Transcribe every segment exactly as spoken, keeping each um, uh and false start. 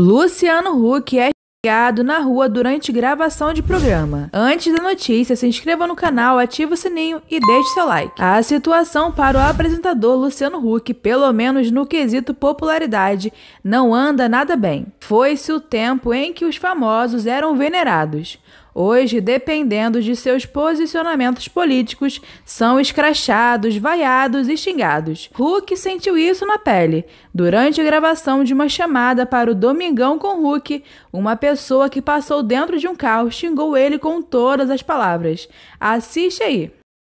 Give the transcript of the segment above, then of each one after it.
Luciano Huck é xingado na rua durante gravação de programa. Antes da notícia, se inscreva no canal, ative o sininho e deixe seu like. A situação para o apresentador Luciano Huck, pelo menos no quesito popularidade, não anda nada bem. Foi-se o tempo em que os famosos eram venerados. Hoje, dependendo de seus posicionamentos políticos, são escrachados, vaiados e xingados. Huck sentiu isso na pele. Durante a gravação de uma chamada para o Domingão com Huck, uma pessoa que passou dentro de um carro xingou ele com todas as palavras. Assiste aí.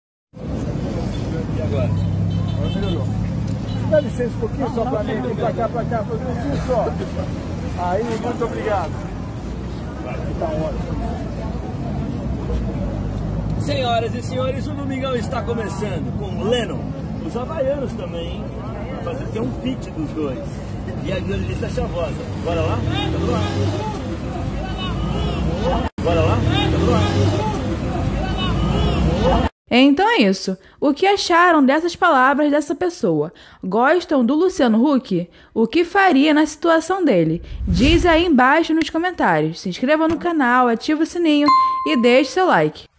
E agora? Dá licença um pouquinho só para mim, pra cá, pra cá, pra um pouquinho só. Aí, muito obrigado. Tá ótimo. Senhoras e senhores, o Domingão está começando com Lennon, os havaianos também, hein? Fazer ter um feat dos dois. E a violinista chavosa. Bora lá? Bora lá? Então é isso. O que acharam dessas palavras dessa pessoa? Gostam do Luciano Huck? O que faria na situação dele? Diz aí embaixo nos comentários. Se inscreva no canal, ative o sininho e deixe seu like.